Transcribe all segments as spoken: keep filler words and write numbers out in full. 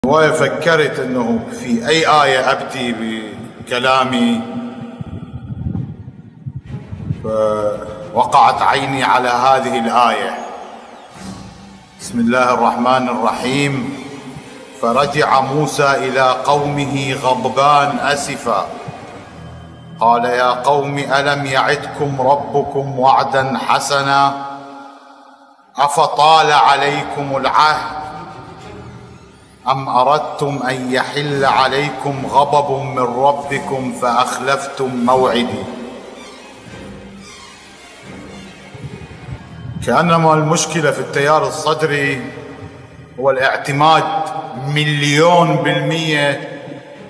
هواية فكرت انه في اي آية ابدي بكلامي، فوقعت عيني على هذه الآية. بسم الله الرحمن الرحيم. فرجع موسى إلى قومه غضبان أسفا قال يا قوم ألم يعدكم ربكم وعدا حسنا أفطال عليكم العهد أم أردتم أن يحل عليكم غضب من ربكم فأخلفتم موعدي. كأنما المشكلة في التيار الصدري هو الاعتماد مليون بالمية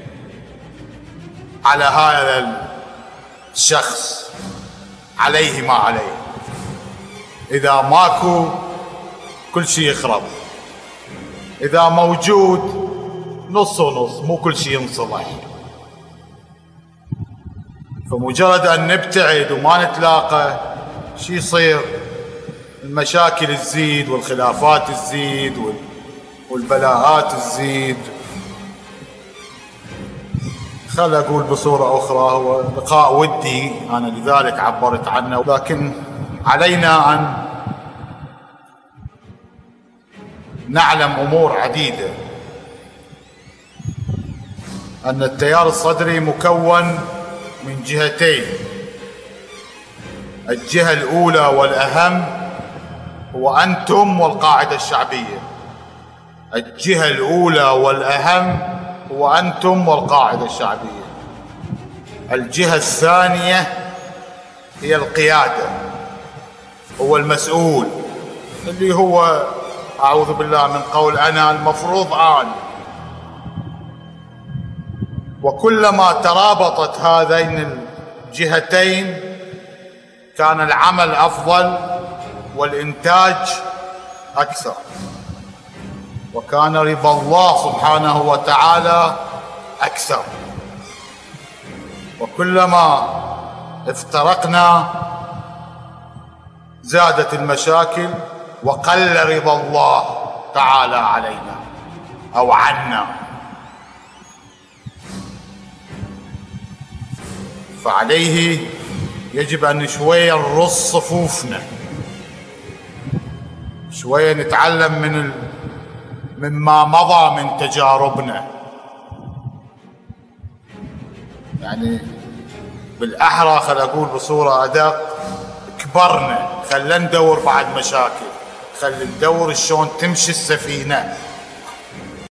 على هذا الشخص، عليه ما عليه. إذا ماكو كل شيء يخرب، إذا موجود نص ونص، مو كل شيء ينصلح. فمجرد أن نبتعد وما نتلاقى شي يصير؟ المشاكل تزيد والخلافات تزيد والبلاءات تزيد. خل أقول بصورة أخرى، هو لقاء ودي أنا لذلك عبرت عنه، لكن علينا أن نعلم أمور عديدة. أن التيار الصدري مكون من جهتين. الجهة الأولى والأهم هو أنتم والقاعدة الشعبية. الجهة الأولى والأهم هو أنتم والقاعدة الشعبية. الجهة الثانية هي القيادة، هو المسؤول، اللي هو أعوذ بالله من قول أنا، المفروض أنا. وكلما ترابطت هذين الجهتين كان العمل أفضل والإنتاج أكثر، وكان رضا الله سبحانه وتعالى أكثر. وكلما افترقنا زادت المشاكل وقل رضا الله تعالى علينا أو عنا. فعليه يجب أن شوية نرص صفوفنا، شوية نتعلم من ال... مما مضى من تجاربنا. يعني بالأحرى خل أقول بصورة أدق، كبرنا، خلنا ندور بعد مشاكل، خل ندور شلون تمشي السفينة.